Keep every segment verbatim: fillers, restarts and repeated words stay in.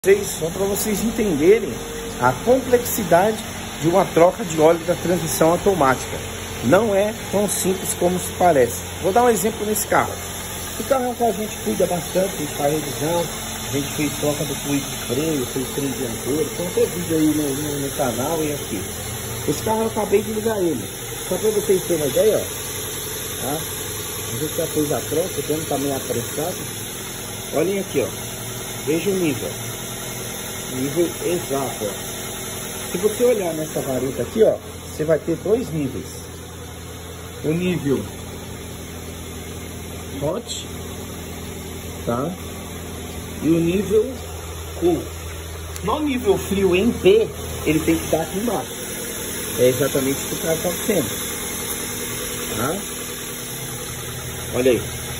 Só para vocês entenderem a complexidade de uma troca de óleo da transmissão automática. Não é tão simples como se parece. Vou dar um exemplo nesse carro. O carro é um que a gente cuida bastante, a gente faz revisão, a gente fez troca do fluido de freio, fez freio dianteiro, tem até vídeo aí no, no, no canal e aqui. Esse carro eu acabei de ligar ele. Só para vocês terem uma ideia, ó. Tá? A gente já fez a troca, o dono tá meio apressado. Olhem aqui, ó. Veja o nível. Nível exato, ó. Se você olhar nessa vareta aqui, ó, você vai ter dois níveis. O nível hot, tá? E o nível cool. No nível frio em P, ele tem que estar aqui embaixo. É exatamente o que o cara está fazendo, tá? Olha aí.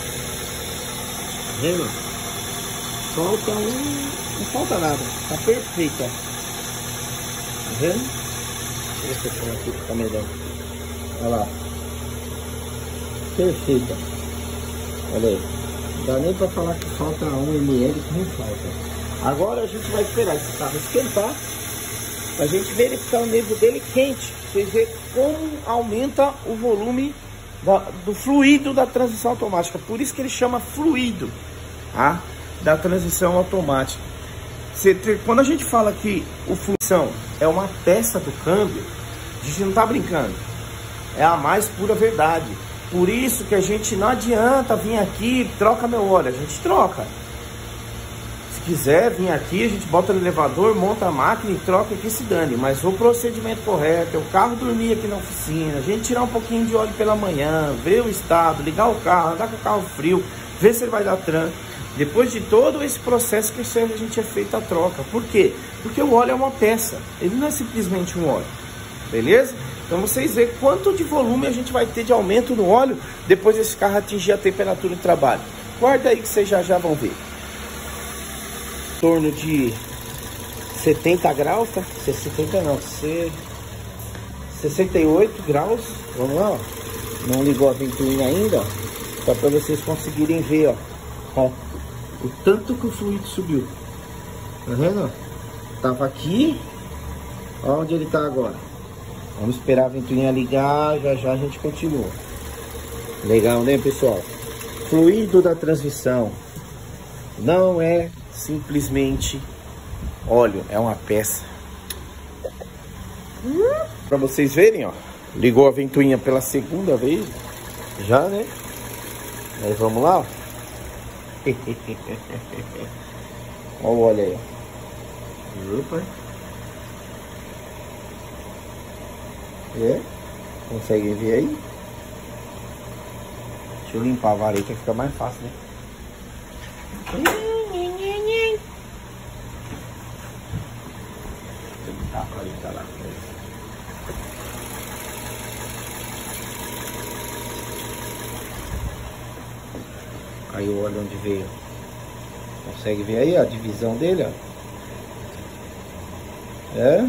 Tá vendo? Falta um... Não falta nada, tá perfeito, ó. Tá vendo? Deixa eu ver se eu ponho aqui pra ficar melhor. Olha lá. Perfeito. Olha aí. Não dá nem pra falar que falta um milímetro, que não falta. Agora a gente vai esperar esse carro esquentar pra gente verificar o nível dele quente. Vocês verem como aumenta o volume da, do fluido da transmissão automática. Por isso que ele chama fluido, tá? Da transmissão automática. Quando a gente fala que o fluição é uma peça do câmbio, a gente não tá brincando. É a mais pura verdade. Por isso que a gente não adianta vir aqui e troca meu óleo. A gente troca. Se quiser vir aqui, a gente bota no elevador, monta a máquina e troca aqui, se dane. Mas o procedimento correto é o carro dormir aqui na oficina, a gente tirar um pouquinho de óleo pela manhã, ver o estado, ligar o carro, andar com o carro frio, ver se ele vai dar tranco. Depois de todo esse processo que a gente é feito a troca. Por quê? Porque o óleo é uma peça. Ele não é simplesmente um óleo. Beleza? Então vocês veem quanto de volume a gente vai ter de aumento no óleo depois desse carro atingir a temperatura de trabalho. Guarda aí que vocês já já vão ver. Em torno de setenta graus, tá? setenta não, sessenta e oito graus. Vamos lá, ó. Não ligou a ventoinha ainda, ó. Só para vocês conseguirem ver, ó. Ó. O tanto que o fluido subiu. Tá vendo? Tava aqui. Olha onde ele tá agora. Vamos esperar a ventoinha ligar. Já já a gente continua. Legal, né, pessoal? Fluido da transmissão não é simplesmente óleo. É uma peça. Pra vocês verem, ó. Ligou a ventoinha pela segunda vez. Já, né? Aí vamos lá, ó. Olha o óleo aí, ó. Opa. É? Consegue ver aí? Deixa eu limpar a vareta que fica mais fácil, né? Tá pra ali, tá lá. Aí o óleo onde veio. Consegue ver aí a divisão dele, ó. É?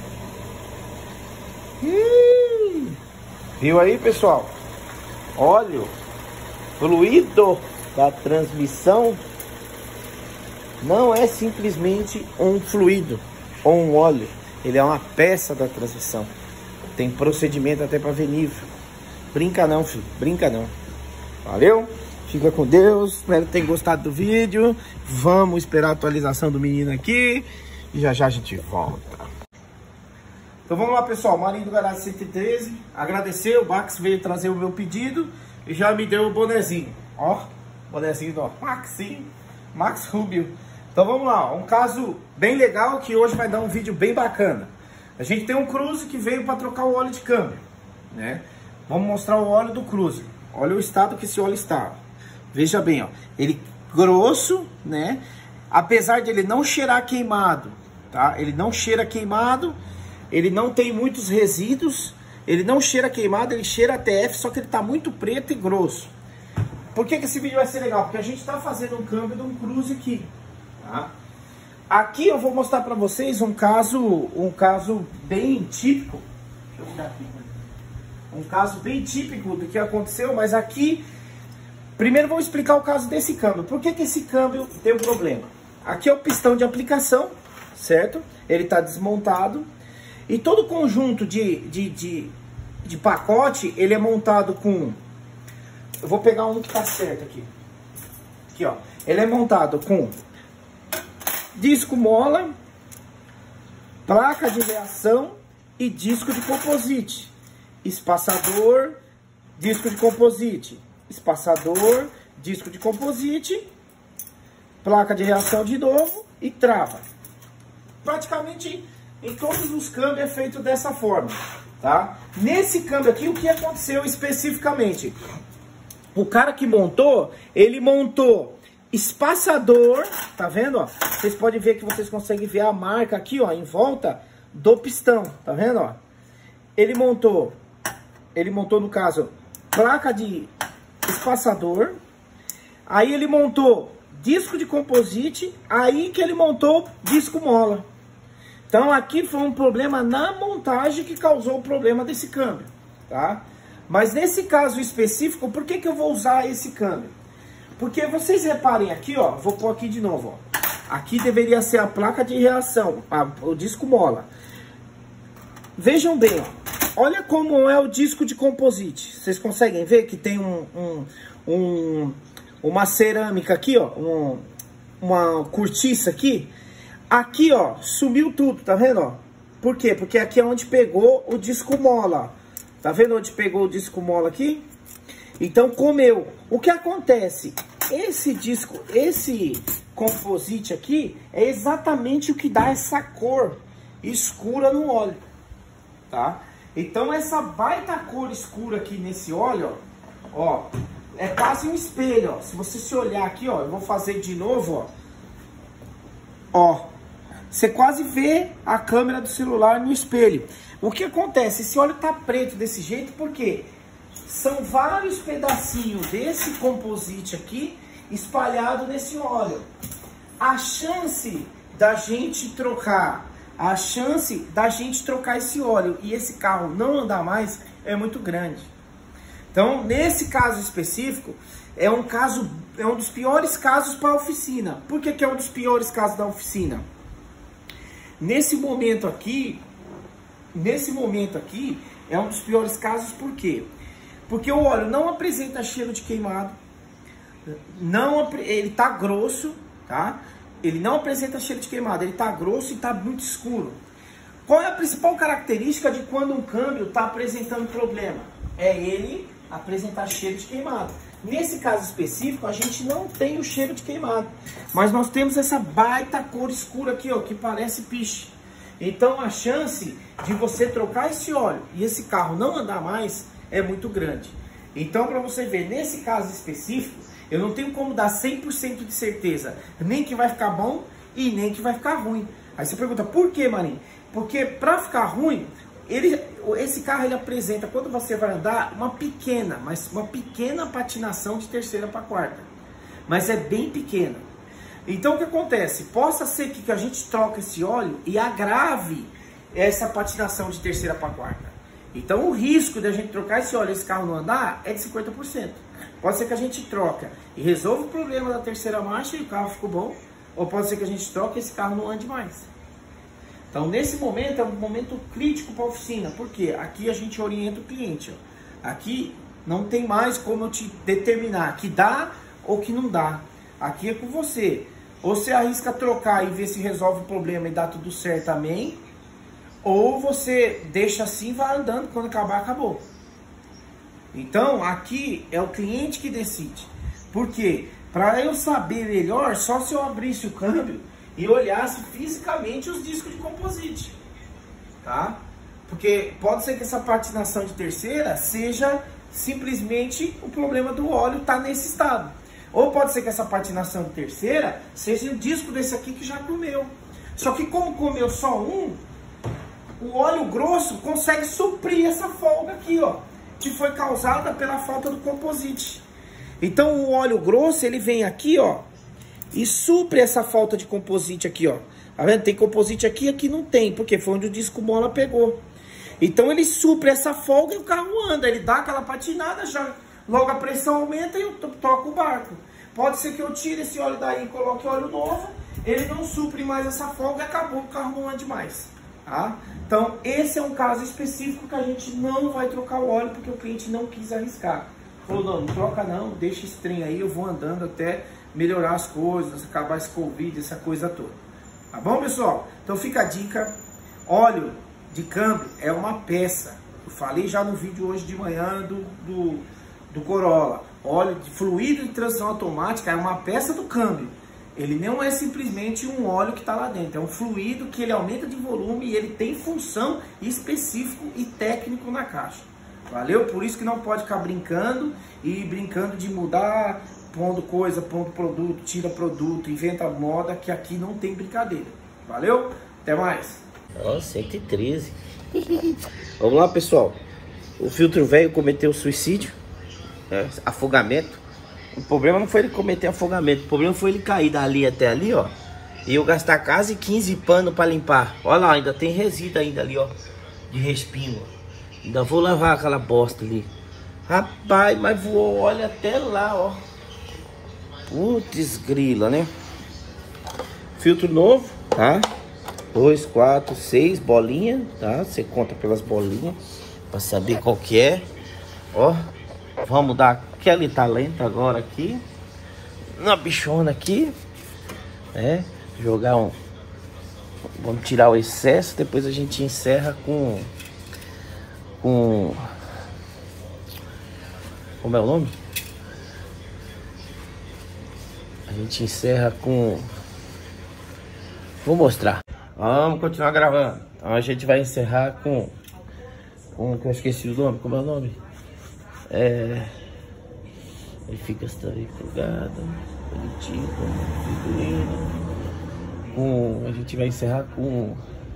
Hum. Viu aí, pessoal? Óleo, fluido da transmissão não é simplesmente um fluido ou um óleo. Ele é uma peça da transmissão. Tem procedimento até para ver nível. Brinca não, filho. Brinca não. Valeu? Fica com Deus, espero que tenham gostado do vídeo. Vamos esperar a atualização do menino aqui e já já a gente volta. Então vamos lá, pessoal, Marinho do Garagem cento e treze. Agradecer, o Max veio trazer o meu pedido e já me deu o bonezinho. Ó, bonezinho do Maxinho, Max Rubio. Então vamos lá, um caso bem legal que hoje vai dar um vídeo bem bacana. A gente tem um Cruze que veio para trocar o óleo de câmbio, né? Vamos mostrar o óleo do Cruze. Olha o estado que esse óleo está. Veja bem, ó, ele grosso, né? Apesar de ele não cheirar queimado, tá? Ele não cheira queimado, ele não tem muitos resíduos, ele não cheira queimado, ele cheira A T F, só que ele tá muito preto e grosso. Por que que esse vídeo vai ser legal? Porque a gente tá fazendo um câmbio de um Cruze aqui, tá? Aqui eu vou mostrar para vocês um caso, um caso bem típico. Deixa eu tirar aqui. Um caso bem típico do que aconteceu, mas aqui... Primeiro vou explicar o caso desse câmbio. Por que que esse câmbio tem um problema? aqui é o pistão de aplicação, certo? Ele está desmontado. E todo o conjunto de, de, de, de pacote, ele é montado com... Eu vou pegar um que tá certo aqui. Aqui, ó. Ele é montado com disco mola, placa de reação e disco de composite. Espaçador, disco de composite. Espaçador, disco de composite, placa de reação de novo e trava. Praticamente em todos os câmbios é feito dessa forma, tá? Nesse câmbio aqui, o que aconteceu especificamente? O cara que montou, ele montou espaçador, tá vendo, ó? Vocês podem ver que vocês conseguem ver a marca aqui, ó, em volta do pistão, tá vendo, ó? Ele montou, ele montou no caso, placa de espaçador, aí ele montou disco de composite, aí que ele montou disco mola. Então aqui foi um problema na montagem que causou o problema desse câmbio, tá? Mas nesse caso específico, por que que eu vou usar esse câmbio? Porque vocês reparem aqui, ó, vou pôr aqui de novo, ó. Aqui deveria ser a placa de reação, a, o disco mola. Vejam bem, ó, olha como é o disco de composite. Vocês conseguem ver que tem um, um, um, uma cerâmica aqui, ó, um, uma cortiça aqui. Aqui, ó, sumiu tudo, tá vendo, ó? Por quê? Porque aqui é onde pegou o disco mola, ó. Tá vendo onde pegou o disco mola aqui? Então, comeu. O que acontece? Esse disco, esse composite aqui, é exatamente o que dá essa cor escura no óleo, tá? Então, essa baita cor escura aqui nesse óleo, ó, ó, é quase um espelho, ó. Se você se olhar aqui, ó, eu vou fazer de novo, ó. Ó, você quase vê a câmera do celular no espelho. O que acontece? Esse óleo tá preto desse jeito porque são vários pedacinhos desse composite aqui espalhado nesse óleo. A chance da gente trocar, a chance da gente trocar esse óleo e esse carro não andar mais é muito grande. Então, nesse caso específico, é um caso, é um dos piores casos para a oficina. Por que que é um dos piores casos da oficina? Nesse momento aqui, nesse momento aqui, é um dos piores casos, por quê? Porque o óleo não apresenta cheiro de queimado, não, ele tá grosso, tá? Ele não apresenta cheiro de queimado, ele tá grosso e tá muito escuro. Qual é a principal característica de quando um câmbio tá apresentando problema? É ele apresentar cheiro de queimado. Nesse caso específico, a gente não tem o cheiro de queimado, mas nós temos essa baita cor escura aqui, ó, que parece piche. Então a chance de você trocar esse óleo e esse carro não andar mais é muito grande. Então, para você ver, nesse caso específico, eu não tenho como dar cem por cento de certeza, nem que vai ficar bom e nem que vai ficar ruim. Aí você pergunta, por que, Marinho? Porque para ficar ruim, ele, esse carro ele apresenta, quando você vai andar, uma pequena, mas uma pequena patinação de terceira para quarta. Mas é bem pequena. Então o que acontece? Possa ser que, que a gente troque esse óleo e agrave essa patinação de terceira para quarta. Então o risco de a gente trocar esse óleo e esse carro não andar é de cinquenta por cento. Pode ser que a gente troca e resolva o problema da terceira marcha e o carro ficou bom. Ou pode ser que a gente troque e esse carro não ande mais. Então nesse momento é um momento crítico para a oficina. Porque aqui a gente orienta o cliente. Ó. Aqui não tem mais como eu te determinar que dá ou que não dá. Aqui é com você. Ou você arrisca trocar e ver se resolve o problema e dá tudo certo, amém. Ou você deixa assim e vai andando, quando acabar, acabou. Então, aqui é o cliente que decide. Por quê? Para eu saber melhor, só se eu abrisse o câmbio e olhasse fisicamente os discos de composite. Tá? Porque pode ser que essa patinação de terceira seja simplesmente o problema do óleo estar nesse estado. Ou pode ser que essa patinação de terceira seja o disco desse aqui que já comeu. Só que como comeu só um, o óleo grosso consegue suprir essa folga aqui, ó, que foi causada pela falta do composite. Então o óleo grosso, ele vem aqui, ó, e supre essa falta de composite aqui, ó. Tá vendo? Tem composite aqui, aqui não tem, porque foi onde o disco mola pegou. Então ele supre essa folga e o carro anda, ele dá aquela patinada, já logo a pressão aumenta e eu toco o barco. Pode ser que eu tire esse óleo daí e coloque óleo novo ele não supre mais essa folga e acabou o carro não ande mais, tá? Então esse é um caso específico que a gente não vai trocar o óleo porque o cliente não quis arriscar. Falou, não, não troca não, deixa esse trem aí, eu vou andando até melhorar as coisas, acabar esse Covid, essa coisa toda. Tá bom, pessoal? Então fica a dica, óleo de câmbio é uma peça. Eu falei já no vídeo hoje de manhã do, do, do Corolla. Óleo de fluido de transmissão automática é uma peça do câmbio. Ele não é simplesmente um óleo que está lá dentro, é um fluido que ele aumenta de volume e ele tem função específica e técnico na caixa. Valeu? Por isso que não pode ficar brincando e brincando de mudar, pondo coisa, pondo produto, tira produto, inventa moda, que aqui não tem brincadeira. Valeu? Até mais. Ó, cento e treze. Vamos lá, pessoal. O filtro velho cometeu suicídio, né? Afogamento. O problema não foi ele cometer afogamento, o problema foi ele cair dali até ali, ó. E eu gastar quase quinze panos para limpar. Olha lá, ainda tem resíduo ainda ali, ó, de respingo. Ainda vou lavar aquela bosta ali. Rapaz, mas voou, olha até lá, ó. Putz grila, né? Filtro novo, tá? Dois, quatro, seis bolinhas, tá? Você conta pelas bolinhas pra saber qual que é. Ó, vamos dar aquele talento agora aqui. Uma bichona aqui, né? Jogar um... Vamos tirar o excesso, depois a gente encerra com... Com... Como é o nome? A gente encerra com... Vou mostrar. Vamos continuar gravando. Então a gente vai encerrar com... Com... Eu esqueci o nome. Como é o nome? É... Ele fica aí plugado. Bonitinho. Com figurino. Com... A gente vai encerrar com...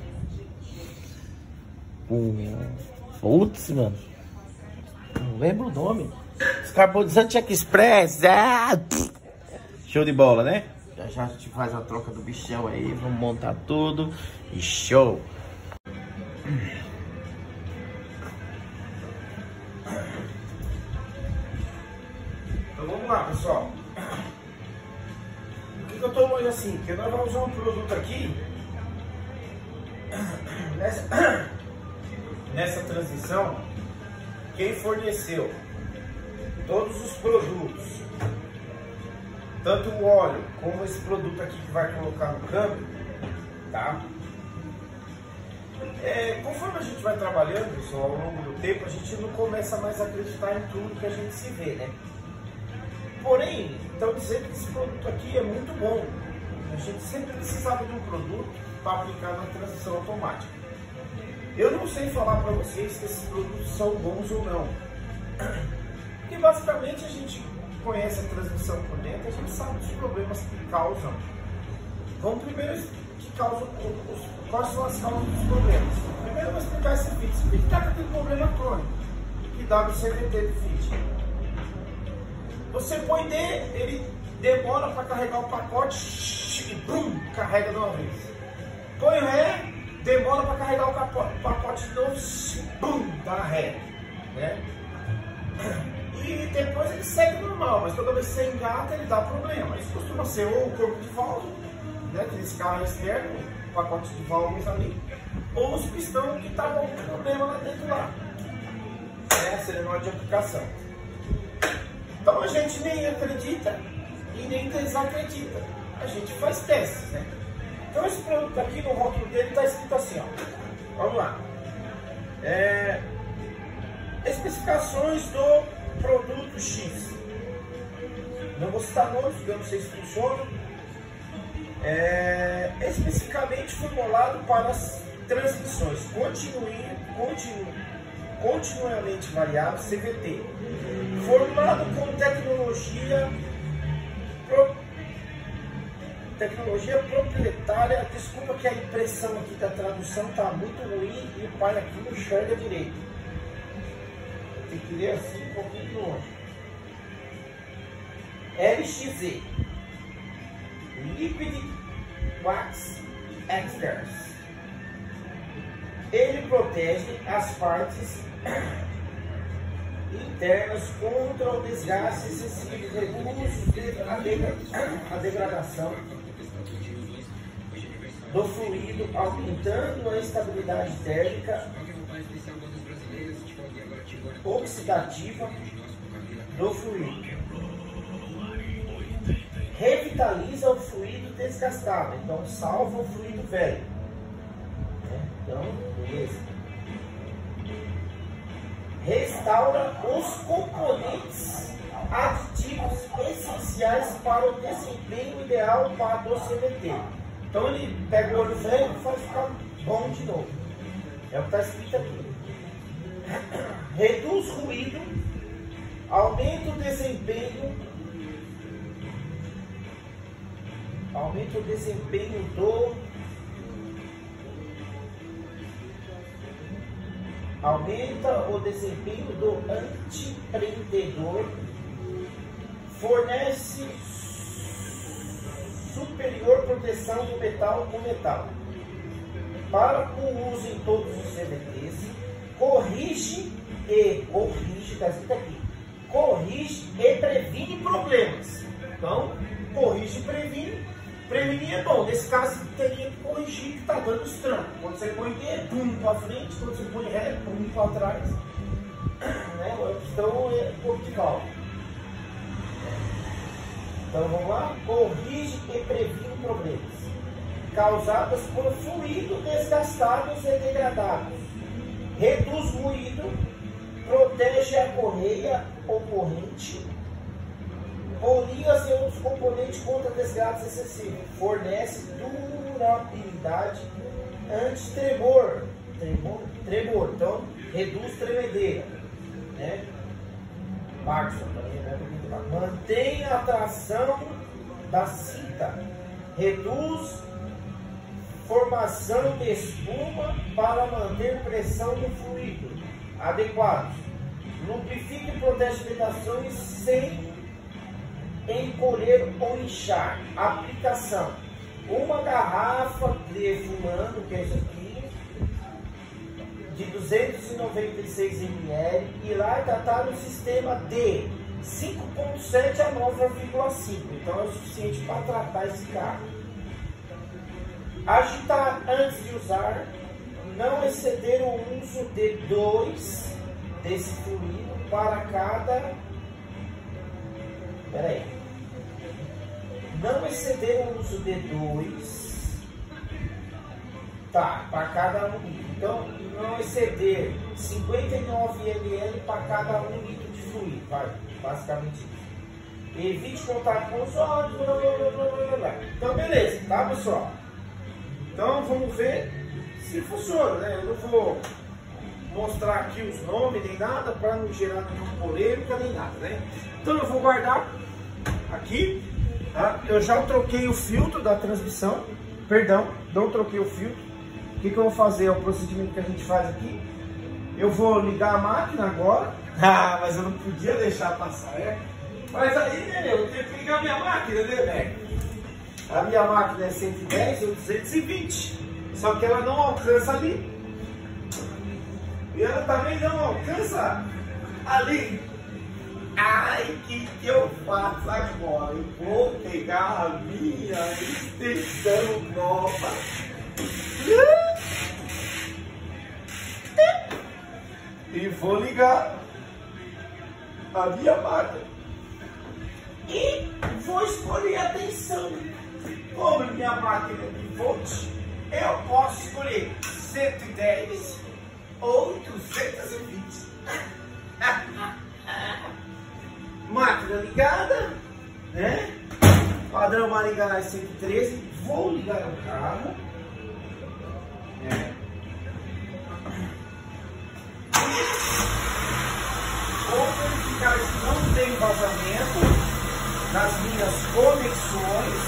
Com... Putz, mano. Não lembro o nome. Descarbonizante Express. Ah! Show de bola, né? Já já a gente faz a troca do bichão aí. Vamos montar tudo. E show! Então vamos lá, pessoal. O que, que eu tô olhando assim? Porque nós vamos usar um produto aqui. Nessa, nessa transição, quem forneceu todos os produtos, tanto o óleo como esse produto aqui que vai colocar no câmbio, tá? É, conforme a gente vai trabalhando, pessoal, ao longo do tempo, a gente não começa mais a acreditar em tudo que a gente se vê, né? Porém, estão dizendo que esse produto aqui é muito bom. A gente sempre precisava de um produto para aplicar na transição automática. Eu não sei falar para vocês se esses produtos são bons ou não. Porque basicamente a gente conhece a transmissão por dentro, a gente sabe dos problemas que causam. Vamos primeiro que causam os, quais são as causas dos problemas. Primeiro eu vou explicar esse fit. Esse fit está com aquele problema crônico, que dá no C V T do fit. Você põe D, ele demora para carregar o pacote e bum, carrega de uma vez. Põe o Ré, demora para carregar o pacote de novo, bum, dá Ré. Né? E depois ele segue normal, mas toda vez que você engata ele dá problema. Isso costuma ser ou o corpo de válvula, né, que esse carro é externo, o pacote de válvulas ali, ou os pistões que estavam com problema lá dentro lá, né, solenoide de aplicação. Então a gente nem acredita e nem desacredita, a gente faz testes, né? Então esse produto aqui no rótulo dele está escrito assim, ó. Vamos lá. É... Especificações do produto X. Não vou citar nomes, porque eu não sei se funciona. É... Especificamente formulado para as transmissões continue, continue, continuamente variável C V T. Formado com tecnologia pro, tecnologia proprietária. Desculpa que a impressão aqui da tradução está muito ruim e o pai aqui não enxerga direito. Tem que ler assim um pouquinho longe. L X Z Liquid Wax Extras. Ele protege as partes internas contra o desgaste excessivo, reduz a degradação do fluido, aumentando a estabilidade térmica oxidativa do fluido. Revitaliza o fluido desgastado, então salva o fluido velho. Então, beleza. Restaura os componentes aditivos essenciais para o desempenho ideal para do C V T. Então ele pega o óleo velho e faz ficar bom de novo. É o que está escrito aqui. Reduz ruído, aumenta o desempenho, aumenta o desempenho do aumenta o desempenho do antiprendedor, fornece superior proteção do metal com metal para o uso em todos os C V Ts, corrige e corrige, está escrito aqui, corrige e previne problemas. Então, corrige e previne. Prevenir é bom, nesse caso tem que corrigir que está dando os trancos. Quando você põe Q, pum para frente, quando você põe Ré, pum para trás. Né? A questão é optical. Então vamos lá, corrige e previne problemas causados por fluidos desgastados e degradados. Reduz ruído, protege a correia ou corrente, polias e outros componentes contra desgaste excessivo, fornece durabilidade anti-tremor, tremor, tremor, então reduz tremedeira, né? Parkinson também, né? Mantém a tração da cinta, reduz formação de espuma para manter pressão no fluido adequado, lubrifica e protege vedações sem encolher ou inchar. Aplicação: uma garrafa de fulano, que é isso aqui, de duzentos e noventa e seis mililitros, irá tratar o sistema de cinco ponto sete a nove vírgula cinco, então é o suficiente para tratar esse carro. Agitar antes de usar, não exceder o uso de dois desse fluido para cada. Espera aí. Não exceder o uso de dois. Tá, para cada um litro. Então, não exceder cinquenta e nove mililitros para cada um litro de fluido. Vai, basicamente isso. Evite contato com os olhos. Blá, blá, blá, blá, blá. Então, beleza, tá, pessoal? Então, vamos ver se funciona, né? Eu não vou mostrar aqui os nomes nem nada para não gerar nenhuma polêmica nem nada, né? Então, eu vou guardar aqui. Tá? Eu já troquei o filtro da transmissão. Perdão, não troquei o filtro. O que, que eu vou fazer? É o procedimento que a gente faz aqui. Eu vou ligar a máquina agora. Ah, mas eu não podia deixar passar, né? Mas aí, né, meu, eu tenho que ligar a minha máquina, né, velho? A minha máquina é cento e dez ou duzentos e vinte. Só que ela não alcança ali. E ela também não alcança ali. Ai, o que, que eu faço agora? Eu vou pegar a minha extensão nova e vou ligar a minha máquina e vou escolher a tensão. Como minha máquina é de volt, eu posso escolher cento e dez ou duzentos e vinte. Máquina ligada, né? Padrão Maringá cento e treze. Vou ligar o carro. É. Vou verificar se não tem vazamento nas minhas conexões,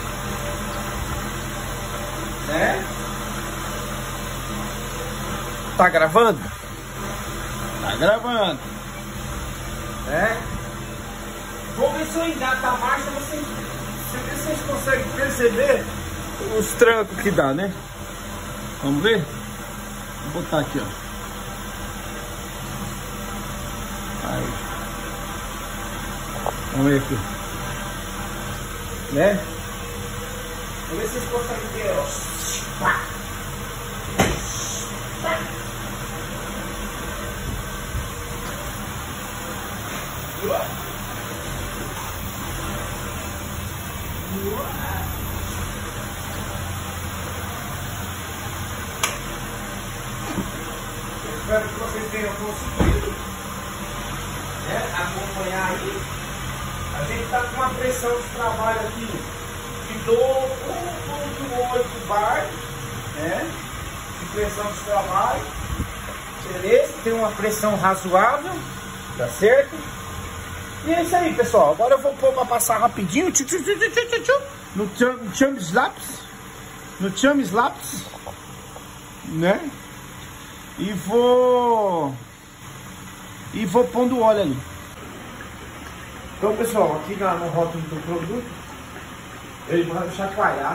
né? Tá gravando? Tá gravando, né? Vou ver se eu engato a marcha, vocês, vocês conseguem perceber os trancos que dá, né? Vamos ver? Vou botar aqui, ó. Aí. Vamos ver aqui. Né? Vamos ver se vocês conseguem ver, ó. Espero que vocês tenham conseguido, né, acompanhar aí. A gente está com uma pressão de trabalho aqui de doze vírgula oito bar, né, de pressão de trabalho, beleza? Tem uma pressão razoável, tá certo? E é isso aí, pessoal. Agora eu vou pôr para passar rapidinho tchu, tchu, tchu, tchu, tchu, tchu, no time slaps, no time slaps, né? E vou e vou pondo óleo ali. Então, pessoal, aqui no rótulo do produto ele manda chacoalhar.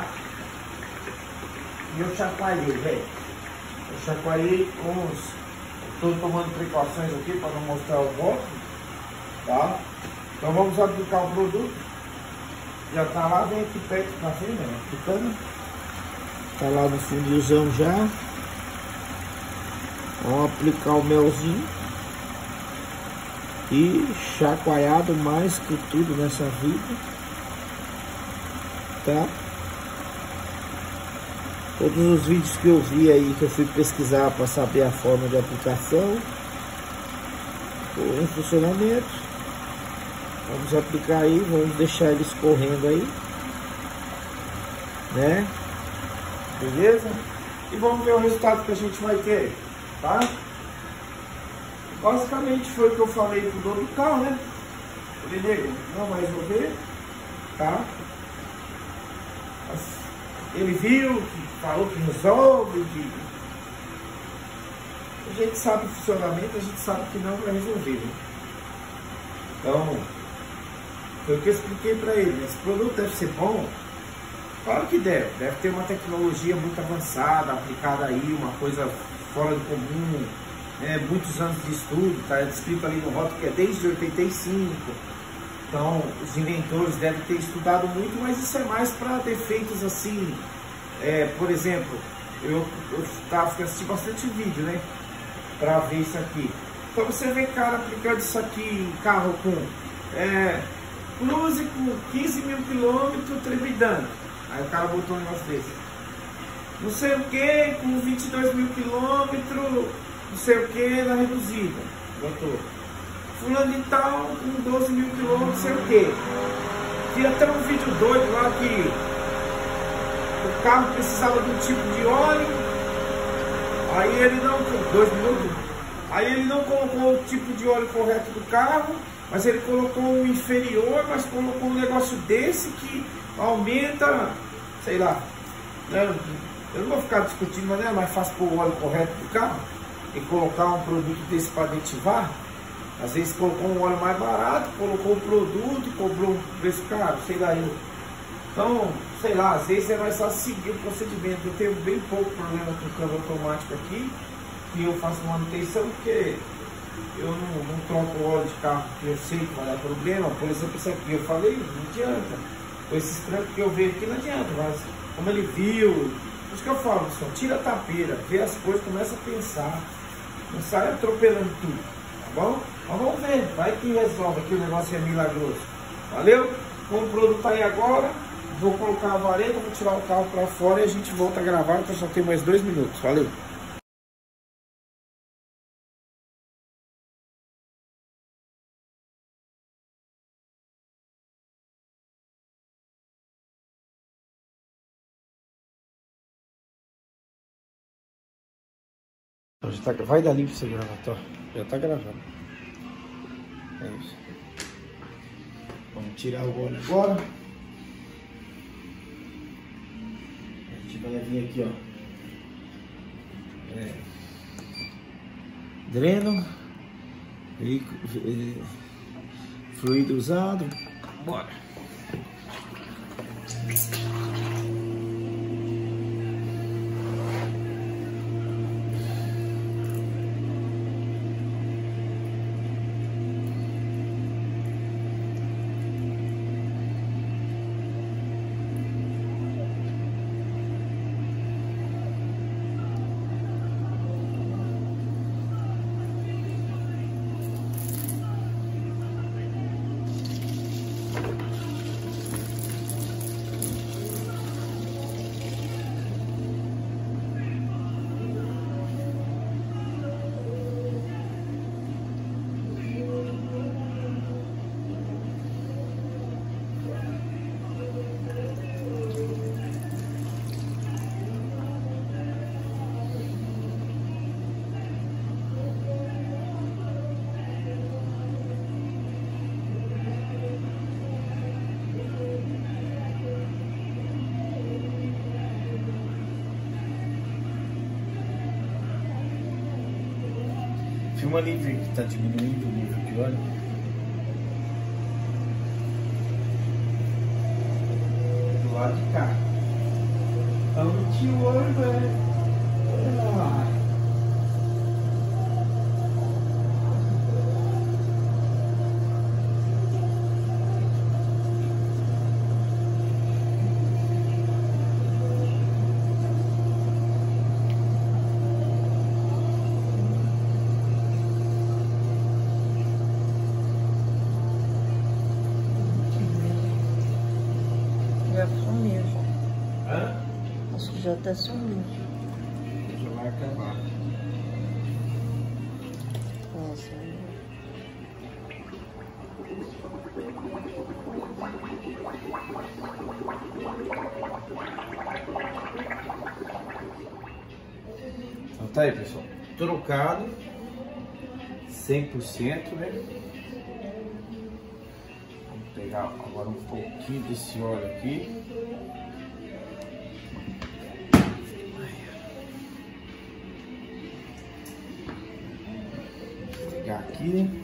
E eu chacoalhei, velho. Eu chacoalhei uns. Estou tomando precauções aqui para não mostrar o rótulo, tá? Então vamos aplicar o produto. Já tá lá, vem aqui perto do café, né? Aplicando. Tá lá no fundilzão já. Vamos aplicar o melzinho. E chacoalhado mais que tudo nessa vida. Tá? Todos os vídeos que eu vi aí, que eu fui pesquisar para saber a forma de aplicação. Em funcionamento. Vamos aplicar aí, vamos deixar ele escorrendo aí. Né? Beleza? E vamos ver o resultado que a gente vai ter. Tá? Basicamente foi o que eu falei pro dono do carro, né? Ele nego, não vai resolver, tá? Ele viu, que falou que resolve, que a gente sabe o funcionamento, a gente sabe que não vai resolver, né? Então, foi o que eu expliquei para ele. Esse produto deve ser bom? Claro que deve, deve ter uma tecnologia muito avançada, aplicada aí, uma coisa fora do comum, né? Muitos anos de estudo, tá descrito ali no rótulo que é desde oitenta e cinco. Então, os inventores devem ter estudado muito, mas isso é mais para defeitos assim, é, por exemplo, eu, eu tava assistindo bastante vídeo, né, para ver isso aqui. Então você vê cara aplicando isso aqui em carro com é, cruze com quinze mil quilômetros trepidando. Aí o cara botou um negócio desse. Não sei o que, com vinte e dois mil quilômetros, não sei o que, na reduzida. Botou. Fulano de tal, com doze mil quilômetros, não sei o que. Tinha até um vídeo doido lá que o carro precisava de um tipo de óleo. Aí ele não, dois minutos. Aí ele não colocou o tipo de óleo correto do carro, mas ele colocou um inferior, mas colocou um negócio desse que aumenta, sei lá, né? Eu não vou ficar discutindo, mas não é mais fácil pôr o óleo correto do carro e colocar um produto desse para aditivar. Às vezes colocou um óleo mais barato, colocou o produto e cobrou um preço caro, sei lá eu. Então, sei lá, às vezes é mais fácil seguir o procedimento. Eu tenho bem pouco problema com o câmbio automático aqui, que eu faço manutenção, porque eu não, não troco o óleo de carro que eu sei que vai dar problema. Por exemplo, isso aqui eu falei, não adianta. Com esses trancos que eu vejo aqui não adianta, mas como ele viu, por isso que eu falo, pessoal, tira a tapeira, vê as coisas, começa a pensar, não sai atropelando tudo, tá bom? Mas vamos ver, vai que resolve aqui, o negócio é milagroso. Valeu? Com o produto aí agora, vou colocar a vareta, vou tirar o carro para fora e a gente volta a gravar, então só tem mais dois minutos. Valeu! Já tá, vai dali pra você gravar, tá? Já tá gravando. É isso. Vamos tirar o óleo agora. A gente vai vir aqui, ó. É. Dreno. E, e, fluido usado. Bora. Filma ali, vê que tá diminuindo o nível de óleo. Do lado de cá. Vamos de óleo, velho. Já sumiu já. Hã? Acho que já até sumiu. Já vai acabar. Nossa. Então tá aí, pessoal. Trocado. cem por cento, né? Vamos pegar agora um pouquinho desse óleo aqui. Vou pegar aqui.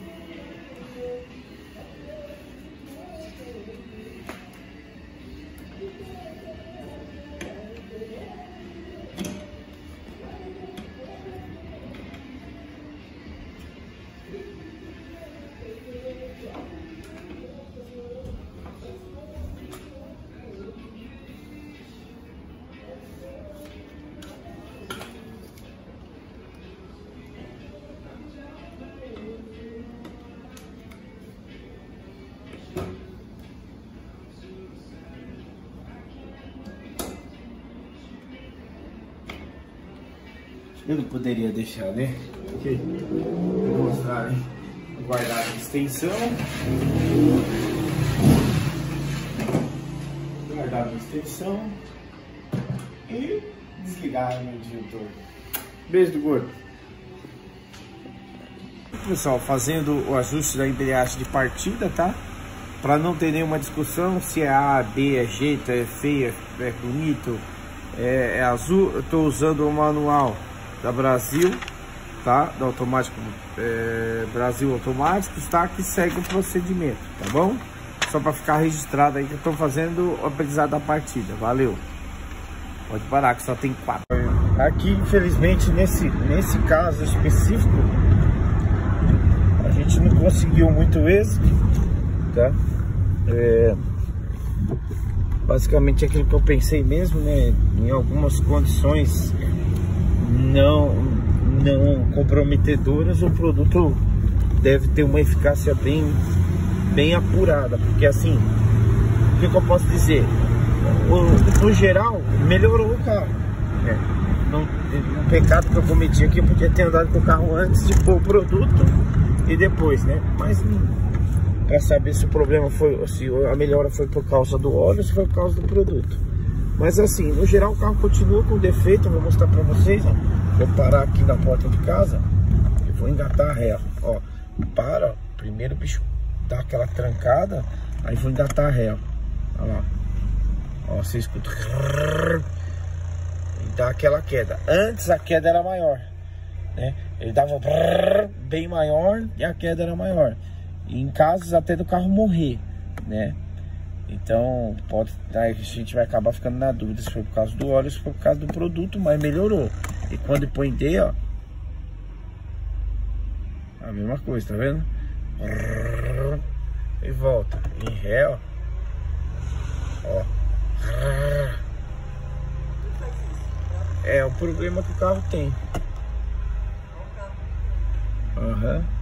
Eu não poderia deixar, né? Aqui. Vou mostrar, hein? Guardar a extensão. Guardar a extensão. E desligar meu disjuntor. Beijo do gordo. Pessoal, fazendo o ajuste da embreagem de partida, tá? Para não ter nenhuma discussão se é A, B, é jeito, é feio, é bonito, é, é azul. Eu tô usando o manual da Brasil, tá? Da automático, é, Brasil Automáticos, tá? Que segue o procedimento, tá bom? Só para ficar registrado aí que eu tô fazendo o aprendizado da partida. Valeu. Pode parar que só tem quatro. Aqui, infelizmente, nesse nesse caso específico, a gente não conseguiu muito êxito, tá? É, basicamente aquilo que eu pensei mesmo, né? Em algumas condições não, não comprometedoras, o produto deve ter uma eficácia bem, bem apurada, porque assim, o que, que eu posso dizer? O, no geral, melhorou o carro, né? Não, um pecado que eu cometi aqui, eu podia ter andado com o carro antes de pôr o produto e depois, né? Mas para saber se o problema foi, se a melhora foi por causa do óleo ou se foi por causa do produto. Mas assim, no geral o carro continua com defeito. Eu vou mostrar para vocês, ó. Vou parar aqui na porta de casa e vou engatar a ré, ó. Para, ó. Primeiro o bicho dá aquela trancada, aí vou engatar a ré, ó. Olha lá. Ó, você escuta e dá aquela queda. Antes a queda era maior, né? Ele dava bem maior e a queda era maior. E em casos até do carro morrer, né? Então pode, aí a gente vai acabar ficando na dúvida se foi por causa do óleo ou se foi por causa do produto, mas melhorou. E quando põe D, ó, a mesma coisa, tá vendo? E volta em ré, ó. Ó. É o problema que o carro tem. Aham. Uhum.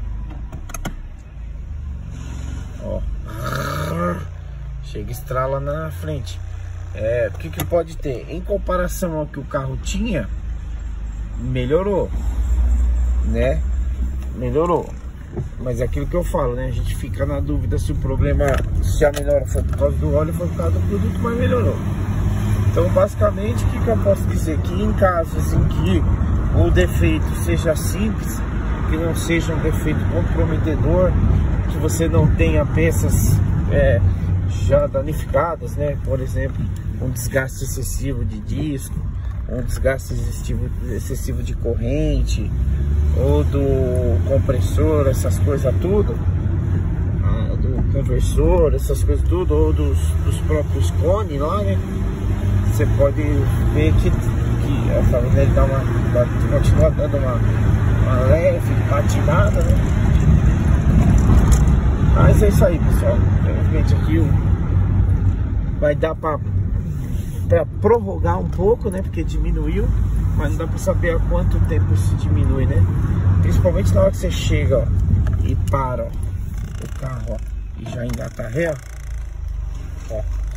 Ó. Chega e estrala na frente. É, o que que pode ter? Em comparação ao que o carro tinha, melhorou, né? Melhorou. Mas é aquilo que eu falo, né? A gente fica na dúvida se o problema, se a melhora foi por causa do óleo ou foi por causa do produto, mas melhorou. Então, basicamente, o que que eu posso dizer? Que em casos em que o defeito seja simples, que não seja um defeito comprometedor, que você não tenha peças é, já danificadas, né? Por exemplo, um desgaste excessivo de disco, um desgaste excessivo, excessivo de corrente, ou do compressor, essas coisas tudo, do conversor, essas coisas tudo, ou dos, dos próprios cones lá, né? Você pode ver que, que a família dá uma, dá, continua dando uma, uma leve patinada, né? Mas é isso aí, pessoal. Infelizmente aqui vai dar pra, pra prorrogar um pouco, né? Porque diminuiu, mas não dá pra saber há quanto tempo se diminui, né? Principalmente na hora que você chega, ó, e para, ó, o carro, ó, e já engata ré, ó.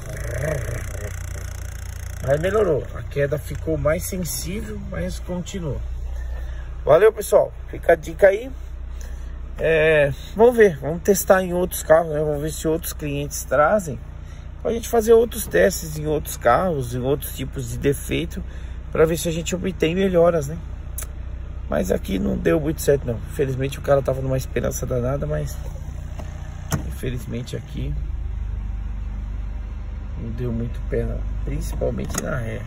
Mas melhorou, a queda ficou mais sensível, mas continuou. Valeu, pessoal, fica a dica aí. É, vamos ver, vamos testar em outros carros, né? Vamos ver se outros clientes trazem pra gente fazer outros testes em outros carros, em outros tipos de defeito, para ver se a gente obtém melhoras, né? Mas aqui não deu muito certo não. Infelizmente o cara tava numa esperança danada, mas infelizmente aqui não deu muito pé não, principalmente na ré.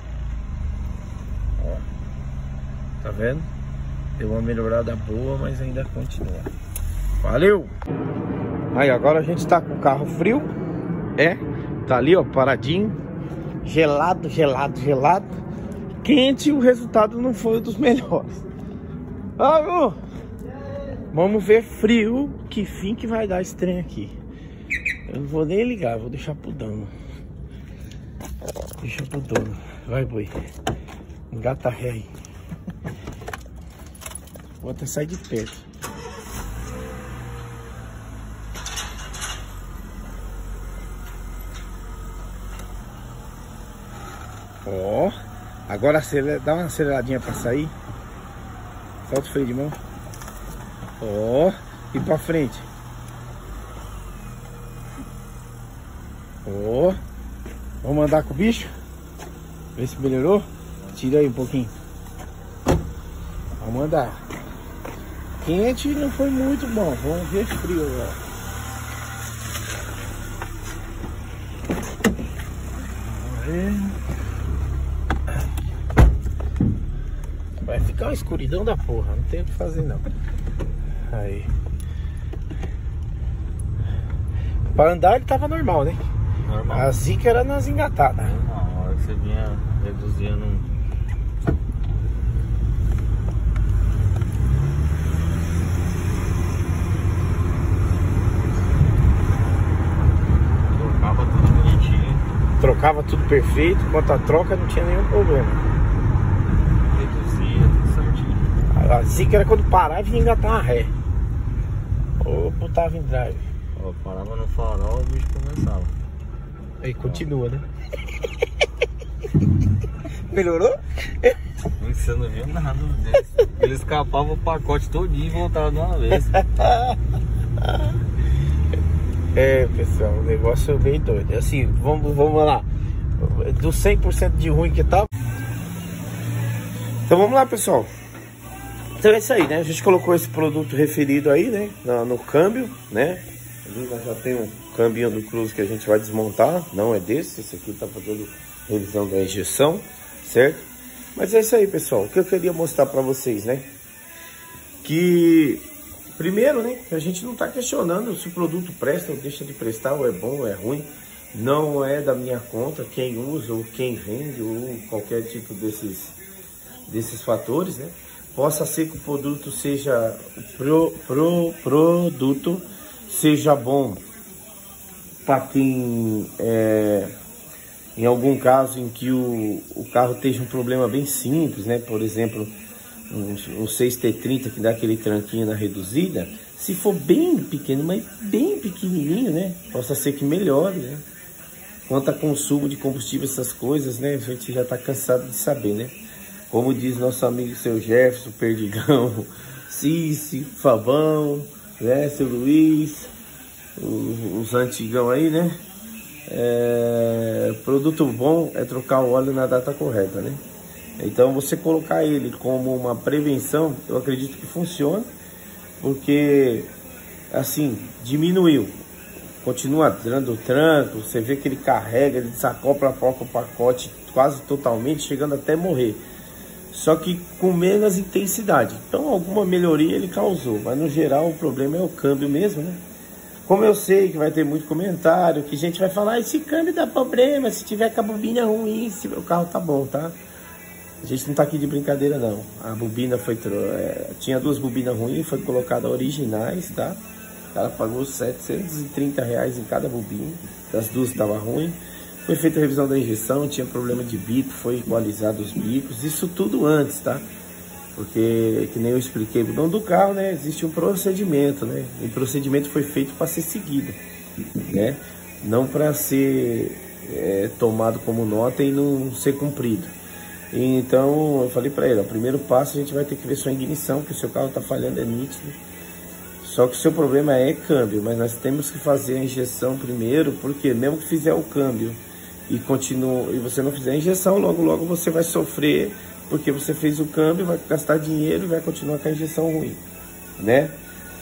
Ó, tá vendo? Deu uma melhorada boa, mas ainda continua. Valeu! Aí agora a gente tá com o carro frio. É, tá ali ó, paradinho. Gelado, gelado, gelado. Quente, o resultado não foi um dos melhores. Ah, vamos ver frio, que fim que vai dar esse trem aqui. Eu não vou nem ligar, vou deixar pro dono. Deixa pro dono. Vai, boi. Engata ré aí. Vou até sair de perto. Ó. Agora acelera, dá uma aceleradinha pra sair. Solta o freio de mão. Ó. E pra frente. Ó. Vamos andar com o bicho. Ver se melhorou. Tira aí um pouquinho. Vamos andar. Quente não foi muito bom. Vamos ver frio agora. Vamos ver. Vai ficar uma escuridão da porra. Não tem o que fazer não. Aí. Para andar ele tava normal, né? Normal. Assim que era nas engatadas. Normal. A hora que você vinha reduzindo. Trocava tudo perfeito, enquanto a troca não tinha nenhum problema. Reduzia, tudo certinho. Assim que era quando parava e vinha engatar uma ré. Ou botava em drive. Ó, parava no farol, o bicho começava. Aí continua, né? Melhorou? Você não viu nada desse. Ele escapava o pacote todinho e voltava de uma vez. É, pessoal, o negócio é bem doido. Assim, vamos, vamos lá. Do cem por cento de ruim que tá. Então vamos lá, pessoal. Então é isso aí, né? A gente colocou esse produto referido aí, né? No, no câmbio, né? Ali nós já tem um câmbio do Cruze que a gente vai desmontar. Não é desse, esse aqui tá fazendo revisão da injeção, certo? Mas é isso aí, pessoal. O que eu queria mostrar pra vocês, né? Que... Primeiro, né, a gente não está questionando se o produto presta ou deixa de prestar, ou é bom ou é ruim. Não é da minha conta quem usa ou quem vende ou qualquer tipo desses, desses fatores, né? Possa ser que o produto seja pro, pro produto seja bom para quem é, em algum caso em que o, o carro esteja um problema bem simples, né? Por exemplo, um, um seis T trinta que dá aquele tranquinho na reduzida, se for bem pequeno, mas bem pequenininho, né? Possa ser que melhore, né? Quanto a consumo de combustível, essas coisas, né? A gente já tá cansado de saber, né? Como diz nosso amigo seu Jefferson, Perdigão, Cici, Fabão, né? Seu Luiz, os, os antigão aí, né? É, produto bom é trocar o óleo na data correta, né? Então você colocar ele como uma prevenção, eu acredito que funciona, porque assim, diminuiu. continua dando tranco, você vê que ele carrega, ele desacopla o pacote quase totalmente, chegando até morrer. Só que com menos intensidade. Então alguma melhoria ele causou, mas no geral o problema é o câmbio mesmo, né? Como eu sei que vai ter muito comentário, que gente vai falar, esse câmbio dá problema, se tiver com a bobina ruim, se o carro tá bom, tá? A gente não tá aqui de brincadeira não. A bobina foi, é, tinha duas bobinas ruins, foi colocada originais, tá? O cara pagou setecentos e trinta reais em cada bobina, das duas estava ruim. Foi feita a revisão da injeção, tinha problema de bico, foi igualizado os bicos, isso tudo antes, tá? Porque, que nem eu expliquei, o dono do carro, né, existe um procedimento, né? E o procedimento foi feito para ser seguido, né? Não para ser é, tomado como nota e não ser cumprido. Então, eu falei para ele, ó, o primeiro passo a gente vai ter que ver sua ignição, que o seu carro tá falhando, é nítido. Só que o seu problema é câmbio, mas nós temos que fazer a injeção primeiro, porque mesmo que fizer o câmbio e, continua, e você não fizer a injeção, logo logo você vai sofrer, porque você fez o câmbio, vai gastar dinheiro e vai continuar com a injeção ruim, né?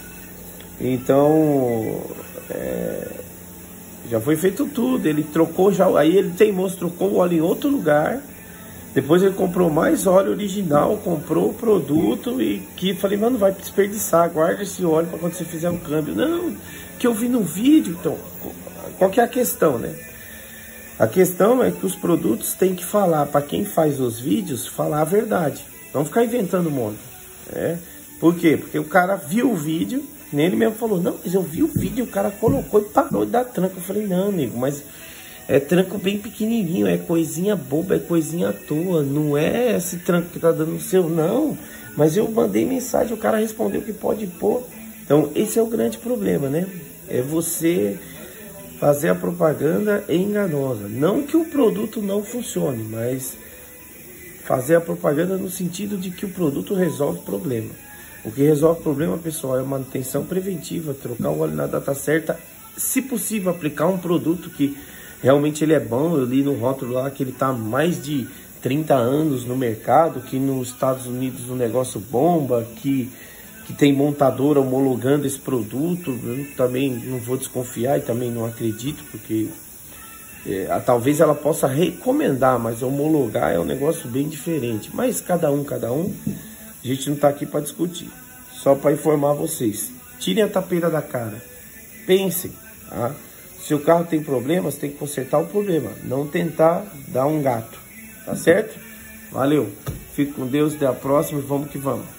Então, é, já foi feito tudo, ele trocou já, aí ele teimoso, trocou o óleo em outro lugar, depois ele comprou mais óleo original, comprou o produto e que falei, mano, vai desperdiçar, guarda esse óleo para quando você fizer um câmbio. Não, que eu vi no vídeo, então, qual que é a questão, né? A questão é que os produtos têm que falar, para quem faz os vídeos, falar a verdade. Não ficar inventando moda, né? Por quê? Porque o cara viu o vídeo, nem ele mesmo falou, não, mas eu vi o vídeo, o cara colocou e parou de dar tranco. Eu falei, não, amigo, mas é tranco bem pequenininho, é coisinha boba, é coisinha à toa, não é esse tranco que tá dando no seu, não. Mas eu mandei mensagem, o cara respondeu que pode pôr. Então, esse é o grande problema, né? É você fazer a propaganda enganosa. Não que o produto não funcione, mas fazer a propaganda no sentido de que o produto resolve o problema. O que resolve o problema, pessoal, é manutenção preventiva, trocar o óleo na data certa, se possível, aplicar um produto que realmente ele é bom. Eu li no rótulo lá que ele está há mais de trinta anos no mercado, que nos Estados Unidos o negócio bomba, que, que tem montadora homologando esse produto. Eu também não vou desconfiar e também não acredito, porque é, talvez ela possa recomendar, mas homologar é um negócio bem diferente. Mas cada um, cada um, a gente não está aqui para discutir, só para informar vocês. Tirem a tapeira da cara, pensem, tá? Se o carro tem problemas, tem que consertar o problema, não tentar dar um gato, tá certo? Valeu, fique com Deus, até a próxima e vamos que vamos.